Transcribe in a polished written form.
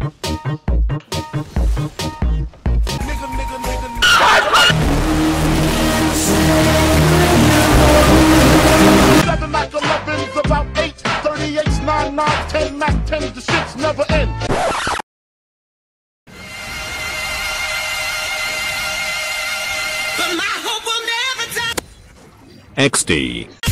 Seven Mac 11's about 8, 38's 9, 9, 10 Mac 10's, the shits never end. But my hope will never die. XD.